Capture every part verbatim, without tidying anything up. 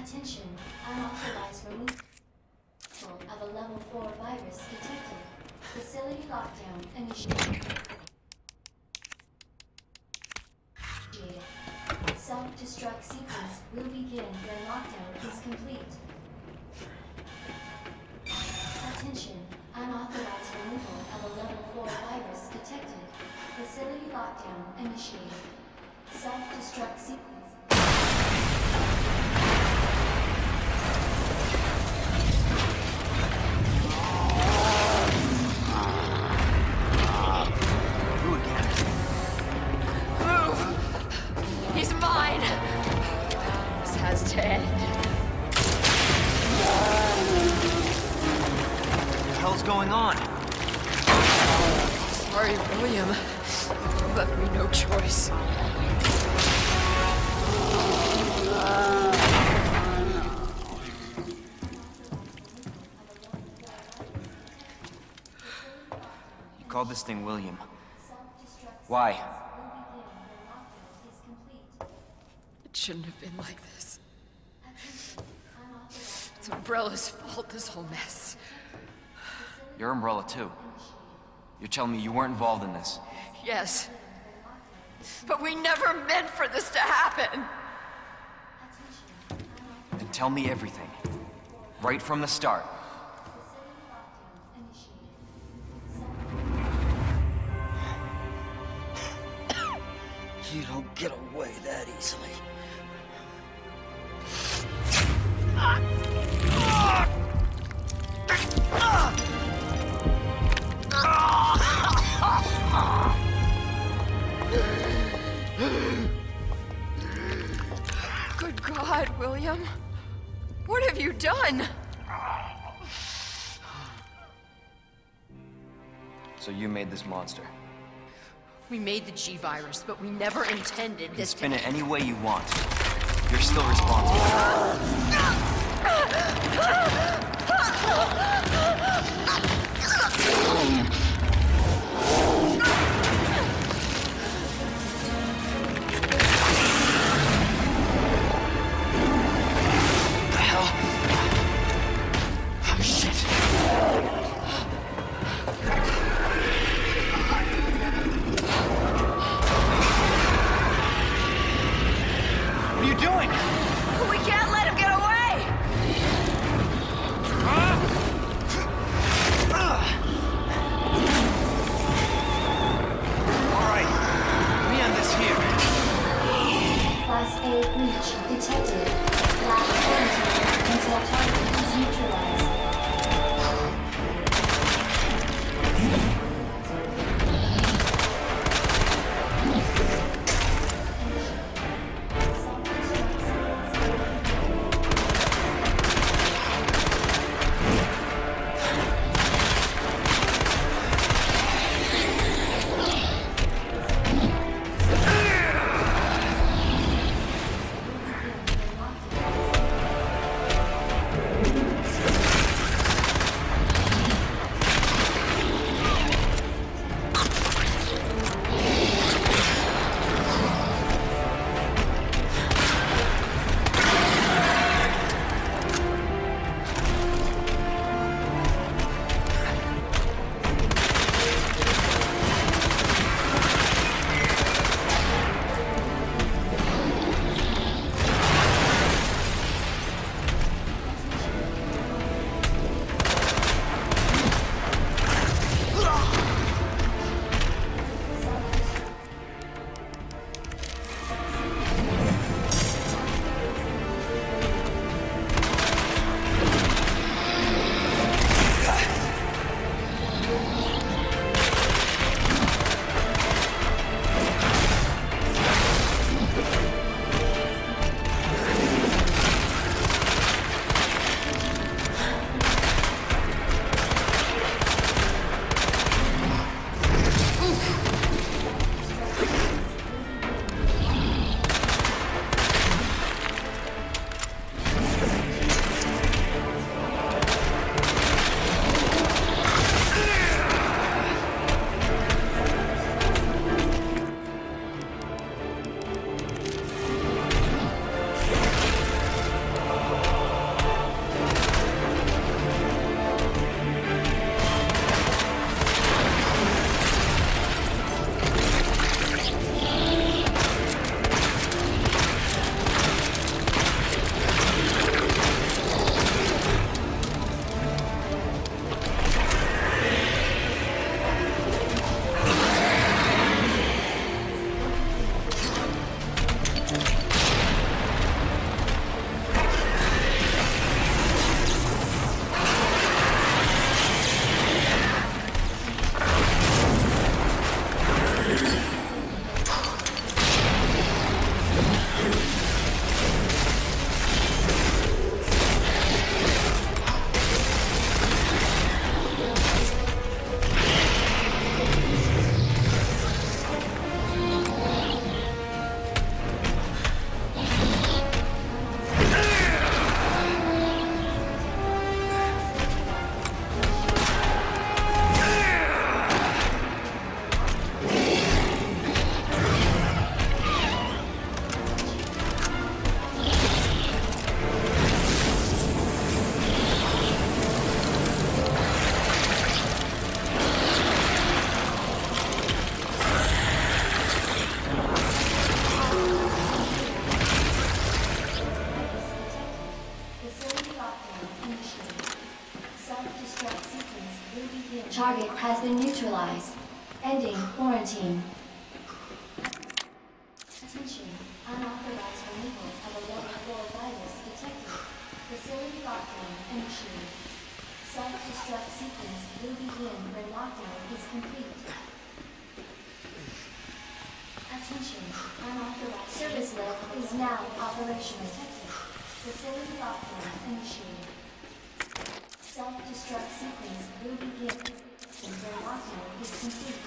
Attention, unauthorized removal of a level four virus detected. Facility lockdown initiated. Self-destruct sequence will begin when lockdown is complete. Attention, unauthorized removal of a level four virus detected. Facility lockdown initiated. Self-destruct sequence. Going on? Sorry, William. You left me no choice. You called this thing William. Why? It shouldn't have been like this. It's Umbrella's fault, this whole mess. You're Umbrella too. You're telling me you weren't involved in this? Yes. But we never meant for this to happen. Then tell me everything. Right from the start. You don't get away that easily. Good God, William. What have you done? So you made this monster. We made the G-Virus, but we never intended You can this spin to... it any way you want. You're still responsible. Target has been neutralized. Ending quarantine. Attention. Unauthorized removal of a level four virus detected. Facility lockdown initiated. Self-destruct sequence will begin when lockdown is complete. Attention. Unauthorized service level is now operational. Facility lockdown initiated. Self-destruct sequence will begin when lockdown is complete.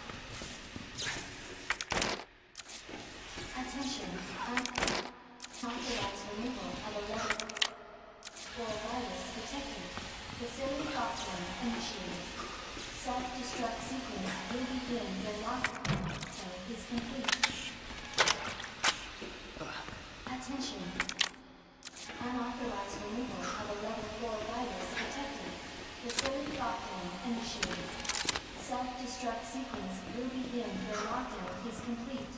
Attention. Unauthorized removal of a level four virus detected. Facility lockdown initiated. Self-destruct sequence will begin when lockdown is complete. Attention. Unauthorized removal of a level four virus detected. Facility lockdown initiated. Self-destruct sequence will begin when lockdown is complete.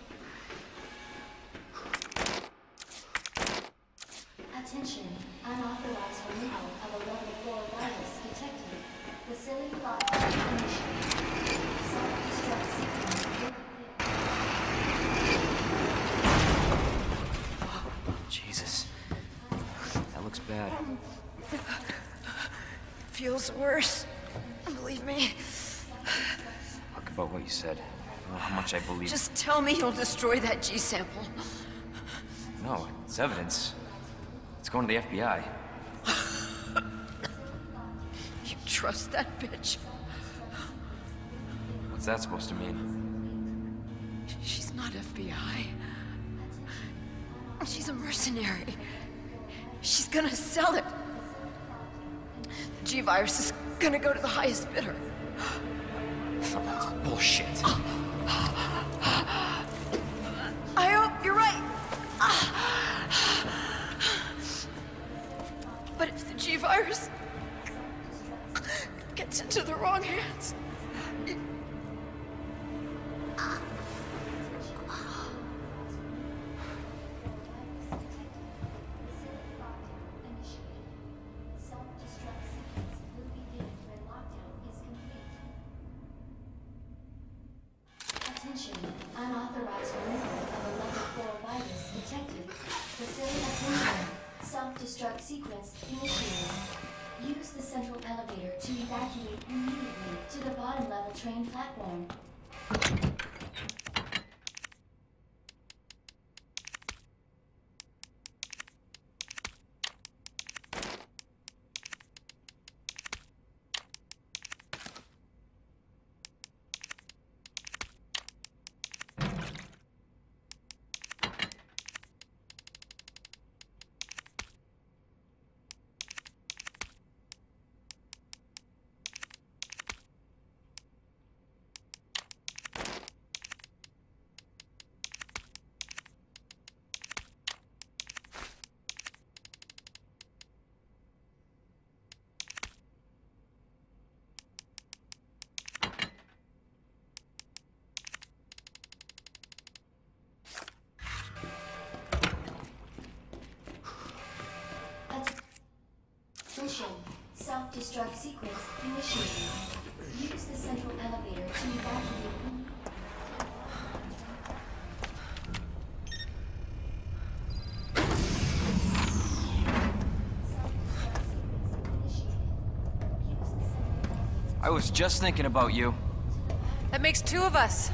Attention. Unauthorized removal of a level four virus detected. Facility lockdown initiated. Self-destruct sequence will begin. Jesus. That looks bad. Feels worse. Believe me. Talk about what you said. I don't know how much I believe. Just tell me you'll destroy that G sample. No, it's evidence. It's going to the F B I. You trust that bitch? What's that supposed to mean? She's not F B I. She's a mercenary. She's gonna sell it. The G-Virus is gonna go to the highest bidder. That's bullshit. I hope you're right. But if the G-Virus gets into the wrong hands... It... Attention. Unauthorized removal of a level four virus detected. Facility attention. Self-destruct sequence initiated. Use the central elevator to evacuate immediately to the bottom level train platform. Attention. Self-destruct sequence initiated. Use the central elevator to evacuate. I was just thinking about you. That makes two of us.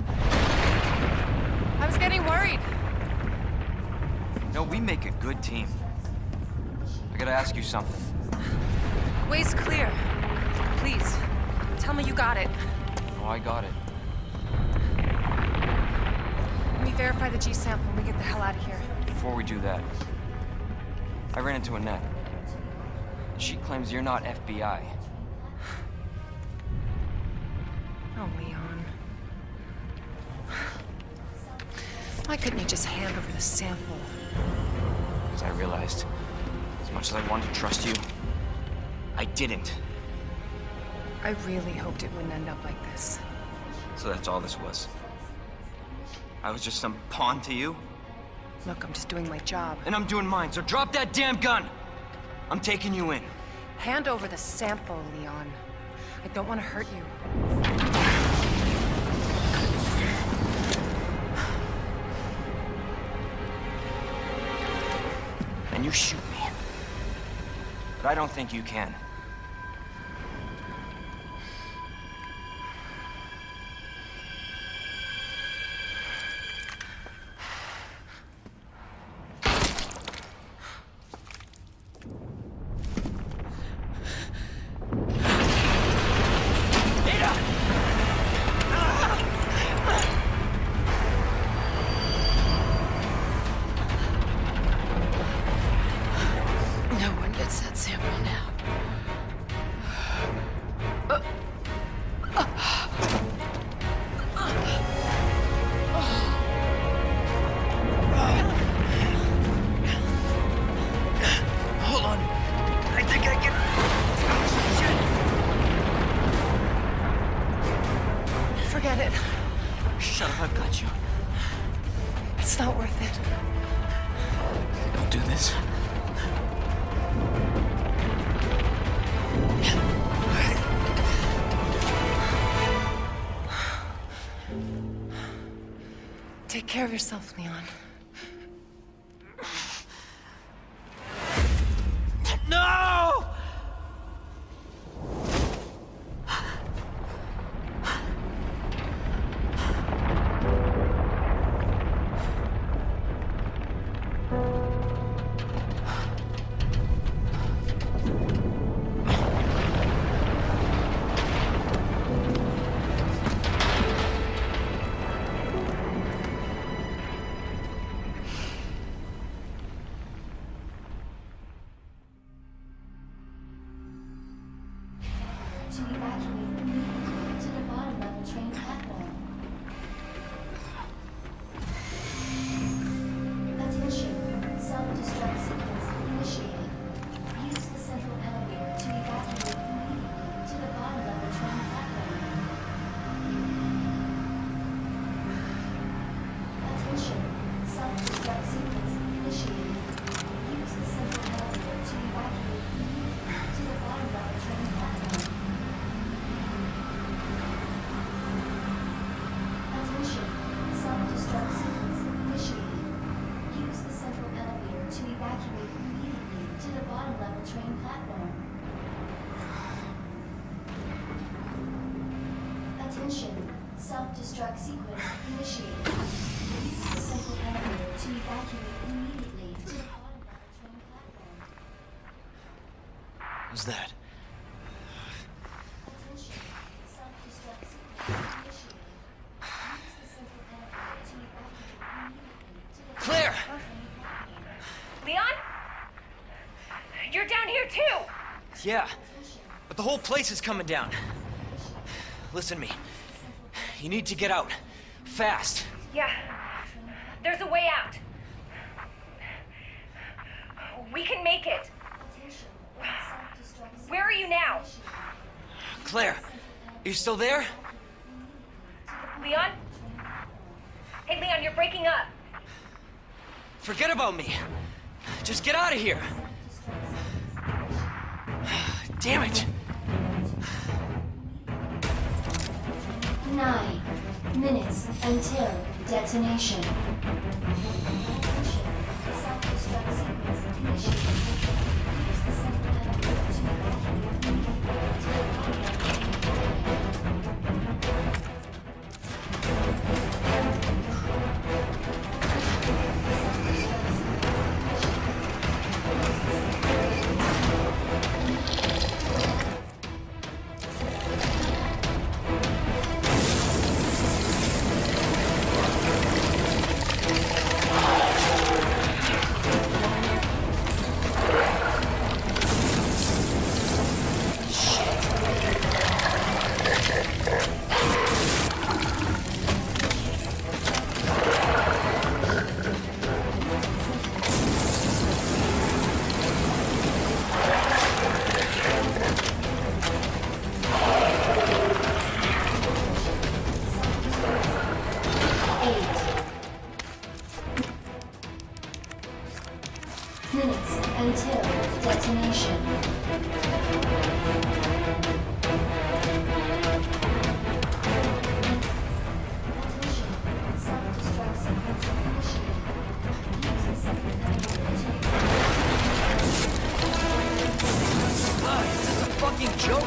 I was getting worried. No, we make a good team. I gotta ask you something. Way's clear. Please, tell me you got it. Oh, I got it. Let me verify the G sample and we get the hell out of here. Before we do that, I ran into Annette. She claims you're not F B I. Oh, Leon. Why couldn't you just hand over the sample? Because I realized, as much as I wanted to trust you, I didn't. I really hoped it wouldn't end up like this. So that's all this was. I was just some pawn to you? Look, I'm just doing my job. And I'm doing mine, so drop that damn gun! I'm taking you in. Hand over the sample, Leon. I don't want to hurt you. And you shoot me. But I don't think you can. No one gets that sample now. Hold on. I think I can. Forget it. Shut up, I've got you. It's not worth it. Don't do this. Take care of yourself, Leon. No! To evacuate immediately to the bottom level train platform. Attention, self-destruct sequence initiated. Use the central elevator to evacuate immediately to the bottom level train platform. Attention, self-destruct sequence initiated. Use the central elevator to evacuate immediately to the bottom level train platform. Attention, self-destruct sequence initiated. Use the central elevator to evacuate immediately to the bottom level train platform. Attention, self-destruct sequence initiated. Use the central elevator to evacuate immediately to the bottom level train platform. What's that? Attention, self-destruct sequence initiated. Use the central elevator to evacuate immediately to the Claire! bottom level train platform. Leon? You're down here too! Yeah, but the whole place is coming down. Listen to me. You need to get out. Fast. Yeah. There's a way out. We can make it. Attention, self-destruct Where are you now? Claire, you still there? Leon? Hey, Leon, you're breaking up. Forget about me. Just get out of here. Damn it. Nine minutes until detonation. Attention, self-destruct sequence initiated. Use the central elevator to evacuate immediately to the bottom level train platform. Ah! until detonation. Attention, self-destruct sequence initiated. Use the second elevator to God, this is a fucking joke.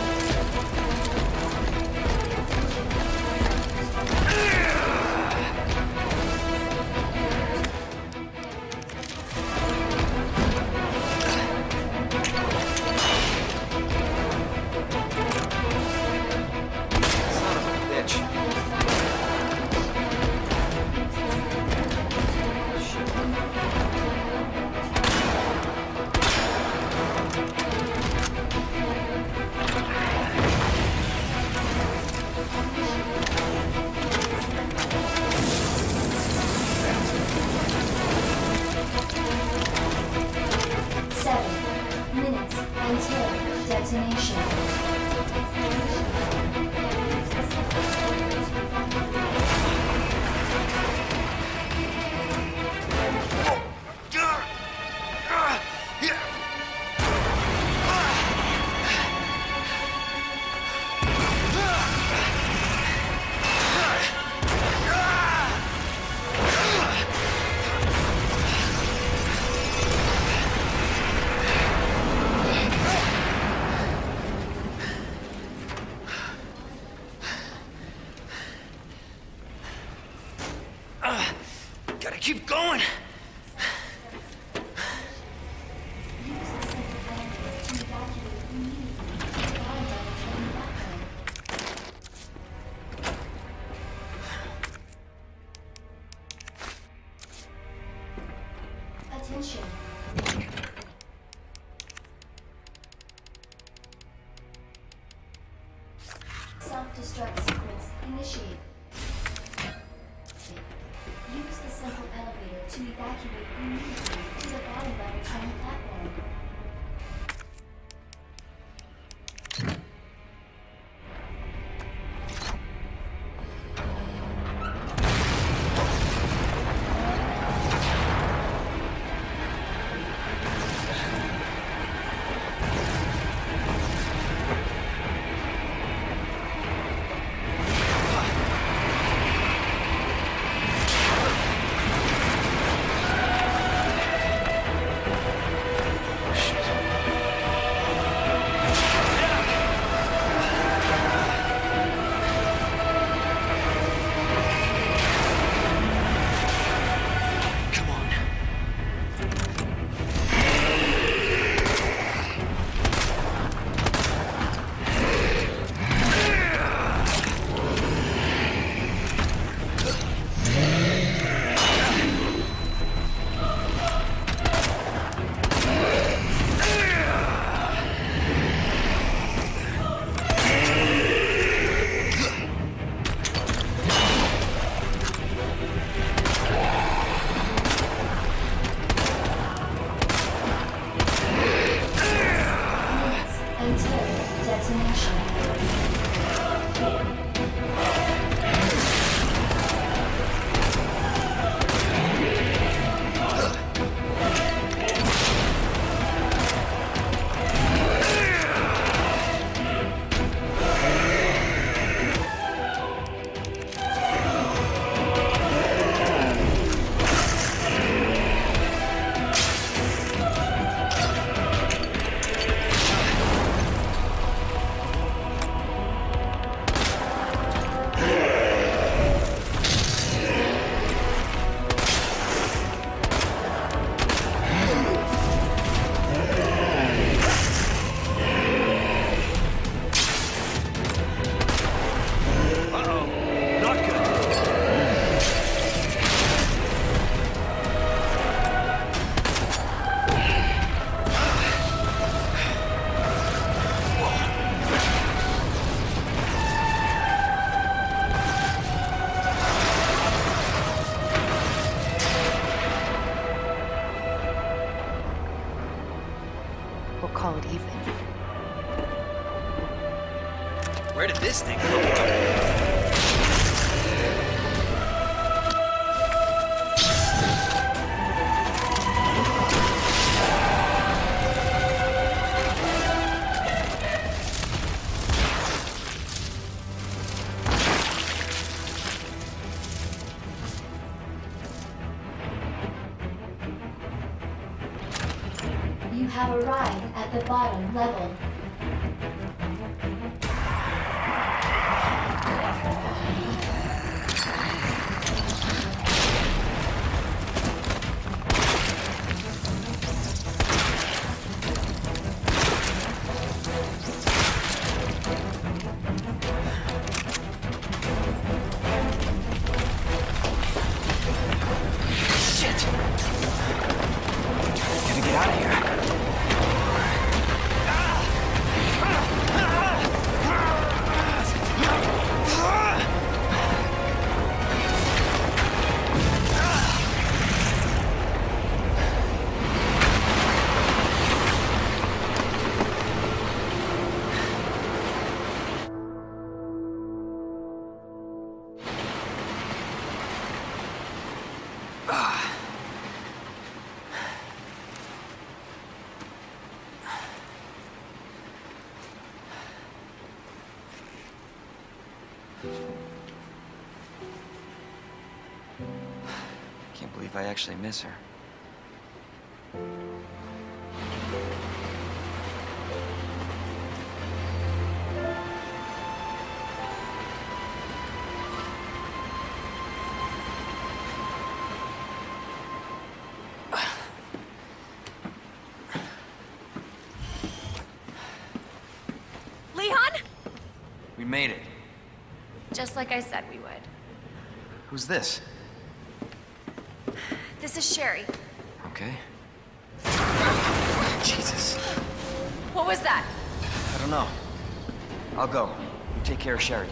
seven minutes until detonation. Gotta keep going. Use the second elevator to evacuate immediately to the bottom level train platform. Attention. Self-destruct sequence initiate. Use the central elevator to evacuate immediately to the bottom level train platform. Until detonation. We'll call it even. Where did this thing come from? You have arrived at the bottom level. Can't believe I actually miss her. Leon? We made it. Just like I said we would. Who's this? This is Sherry. Okay. Jesus. What was that? I don't know. I'll go. You take care of Sherry.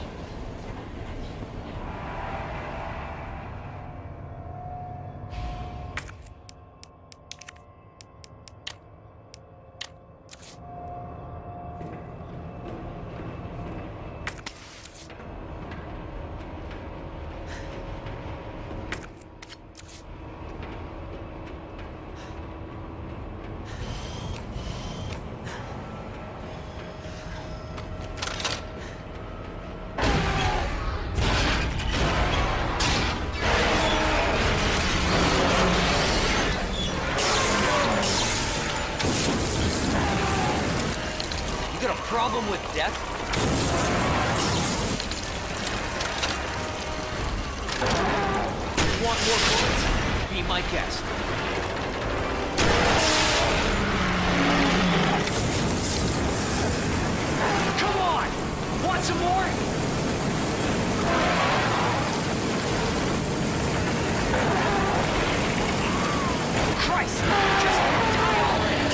You got a problem with death? Want more bullets? Be my guest. Come on! Want some more? Christ! Just die already!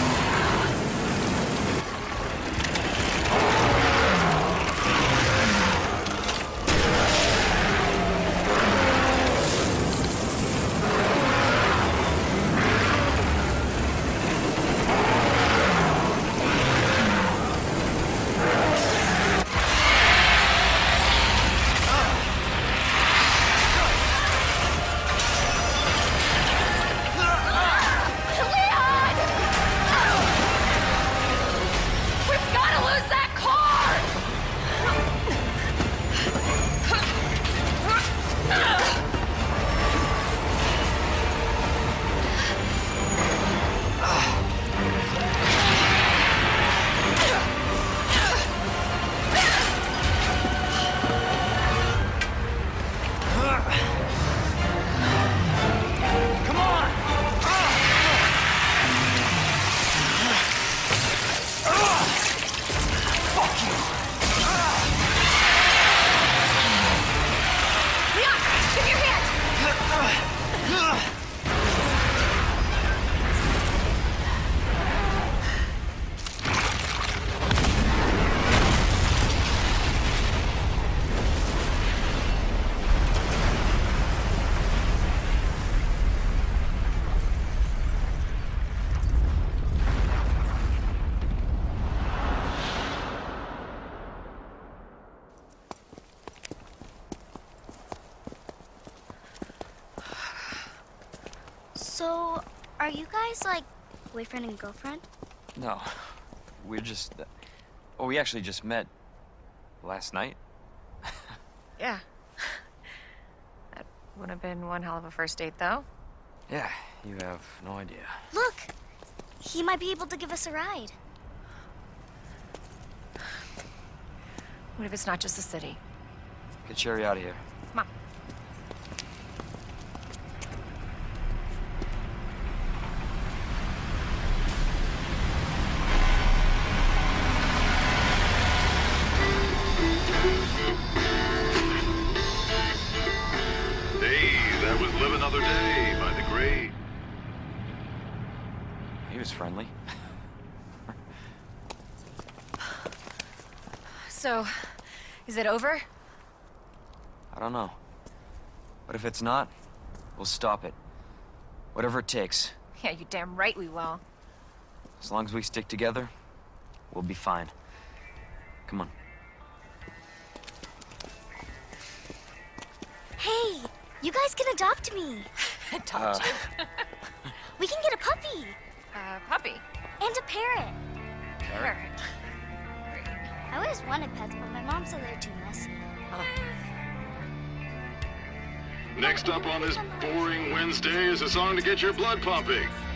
So, are you guys like boyfriend and girlfriend? No. We're just... Uh, oh, we actually just met last night. Yeah. That would have been one hell of a first date, though. Yeah, you have no idea. Look! He might be able to give us a ride. What if it's not just the city? Get Sherry out of here. Come on. Hey, that was Live Another Day by The Great. He was friendly. So, is it over? I don't know. But if it's not, we'll stop it. Whatever it takes. Yeah, you damn right we will. As long as we stick together, we'll be fine. Come on. Hey, you guys can adopt me. Adopt Uh, you. We can get a puppy Uh, puppy. and a parrot. Parrot. I always wanted pets, but my mom said they're too messy. Next up on this boring Wednesday is a song to get your blood pumping.